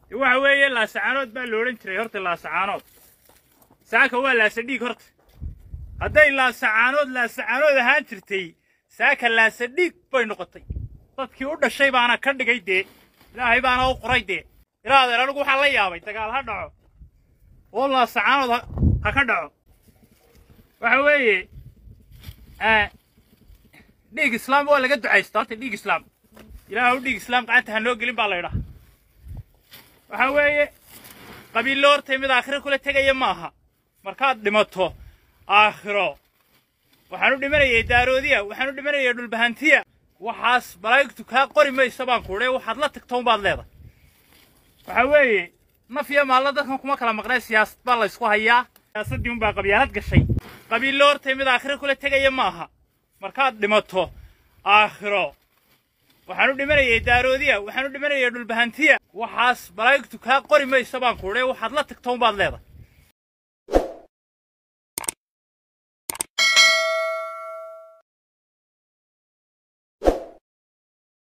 waxa weeye laasacaanood baa looran jiray horta laasacaanood saaka waa laasadhiig horta hadday laasacaanood ahaan jirtay saaka laasadhiig bay noqotay dadkii u dhashay baana ka dhigay dee ilaahay baana u qoray dee ilaahay anigu waxa la yaabay dagaal ha dhaco oo laasacaanood ha ka dhaco waxa weeye dhiig islaam waa laga ducaysto horta dhiig islaam ilaahay u dhiig islaam gacanta ha noo gelin baa la yidhaha waxa weeye qabiilo horta mid aakhiro kula tegaya maaha markaad dhimato aakhiro waxaan u dhimanayay daaroodiya waxaan u dhimanayay dhulbahantiya waxaas malaa'igtu kaa qori mayso baan ku leeyahay waxaad la tagtoon baad leedahay waxa weeye naf iyo maalin dadkan kuma kala maqnay siyaasad baa la isku hayaa siyaasadii baa qabyaalad gashay qabiilo horta mid aakhiro kula tegaya maaha markaad dhimato aakhiro waxaan u dhimanayay daaroodiya waxaan u dhimanayay dhulbahantiya waxaas malaa'igtu kaa qori mayso baan ku leeyahay waxaad la tagtoon baad leedahay